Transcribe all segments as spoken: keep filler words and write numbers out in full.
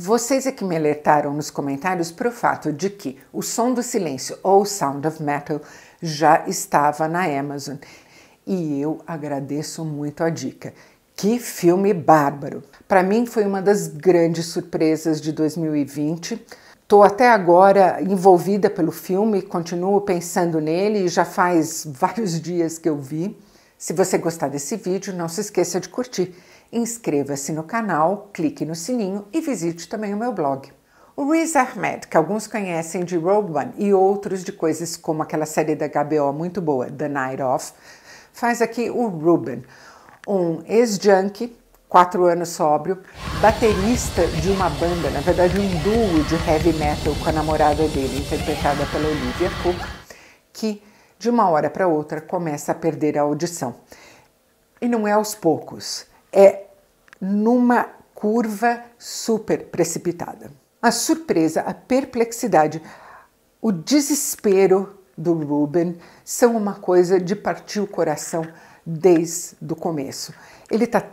Vocês é que me alertaram nos comentários para o fato de que O Som do Silêncio, ou Sound of Metal, já estava na Amazon. E eu agradeço muito a dica. Que filme bárbaro! Para mim foi uma das grandes surpresas de dois mil e vinte. Estou até agora envolvida pelo filme, continuo pensando nele e já faz vários dias que eu vi. Se você gostar desse vídeo, não se esqueça de curtir. Inscreva-se no canal, clique no sininho e visite também o meu blog. O Riz Ahmed, que alguns conhecem de Rogue One e outros de coisas como aquela série da H B O muito boa, The Night Of, faz aqui o Ruben, um ex-junkie, quatro anos sóbrio, baterista de uma banda, na verdade um duo de heavy metal com a namorada dele, interpretada pela Olivia Cook, que de uma hora para outra começa a perder a audição. E não é aos poucos, é numa curva super precipitada. A surpresa, a perplexidade, o desespero do Ruben são uma coisa de partir o coração desde o começo. Ele está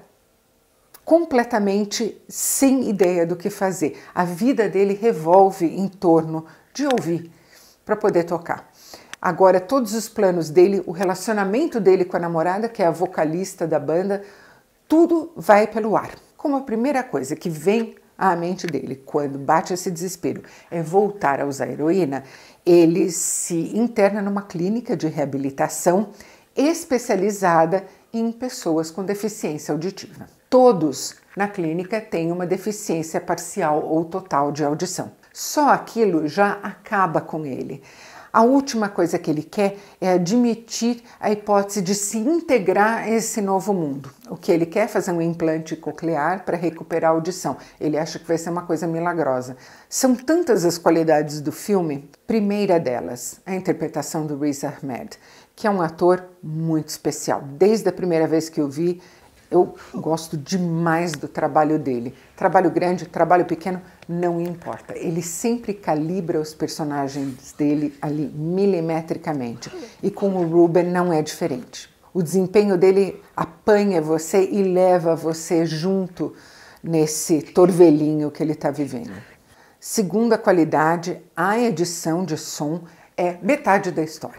completamente sem ideia do que fazer. A vida dele revolve em torno de ouvir para poder tocar. Agora, todos os planos dele, o relacionamento dele com a namorada, que é a vocalista da banda, tudo vai pelo ar. Como a primeira coisa que vem à mente dele quando bate esse desespero é voltar a usar heroína, ele se interna numa clínica de reabilitação especializada em pessoas com deficiência auditiva. Todos na clínica têm uma deficiência parcial ou total de audição. Só aquilo já acaba com ele. A última coisa que ele quer é admitir a hipótese de se integrar a esse novo mundo. O que ele quer é fazer um implante coclear para recuperar a audição. Ele acha que vai ser uma coisa milagrosa. São tantas as qualidades do filme. Primeira delas, a interpretação do Riz Ahmed, que é um ator muito especial. Desde a primeira vez que eu vi, eu gosto demais do trabalho dele. Trabalho grande, trabalho pequeno, não importa. Ele sempre calibra os personagens dele ali milimetricamente. E com o Ruben não é diferente. O desempenho dele apanha você e leva você junto nesse torvelinho que ele está vivendo. Segunda qualidade, a edição de som é metade da história.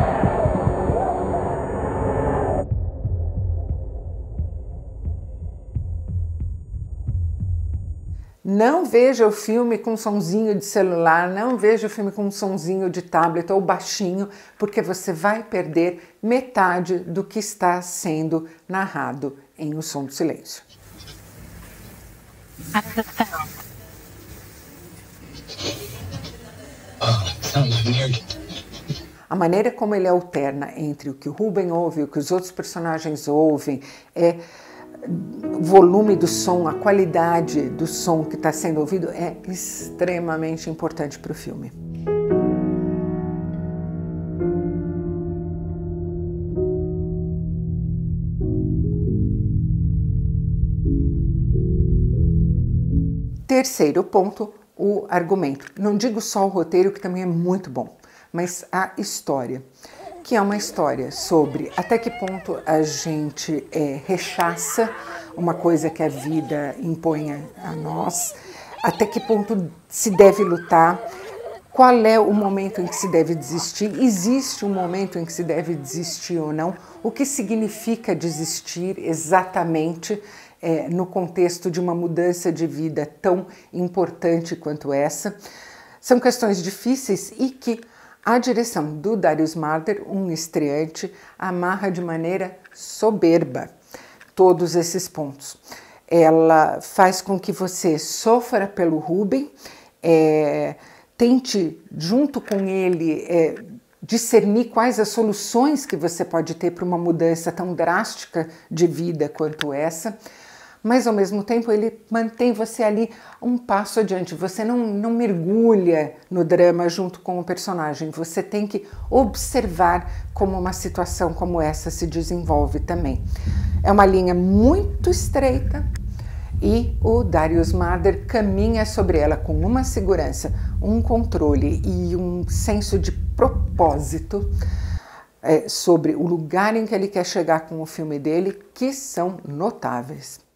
Não veja o filme com um sonzinho de celular, não veja o filme com um sonzinho de tablet ou baixinho, porque você vai perder metade do que está sendo narrado em O Som do Silêncio. A maneira como ele alterna entre o que o Ruben ouve e o que os outros personagens ouvem é... O volume do som, a qualidade do som que está sendo ouvido é extremamente importante para o filme. Terceiro ponto, o argumento. Não digo só o roteiro, que também é muito bom, mas a história. Que é uma história sobre até que ponto a gente é, rechaça uma coisa que a vida impõe a nós, até que ponto se deve lutar, qual é o momento em que se deve desistir, existe um momento em que se deve desistir ou não, o que significa desistir exatamente é, no contexto de uma mudança de vida tão importante quanto essa. São questões difíceis e que a direção do Darius Marder, um estreante, amarra de maneira soberba todos esses pontos. Ela faz com que você sofra pelo Ruben, é, tente, junto com ele, é, discernir quais as soluções que você pode ter para uma mudança tão drástica de vida quanto essa, mas ao mesmo tempo ele mantém você ali um passo adiante. Você não, não mergulha no drama junto com o personagem, você tem que observar como uma situação como essa se desenvolve também. É uma linha muito estreita e o Darius Marder caminha sobre ela com uma segurança, um controle e um senso de propósito é, sobre o lugar em que ele quer chegar com o filme dele, que são notáveis.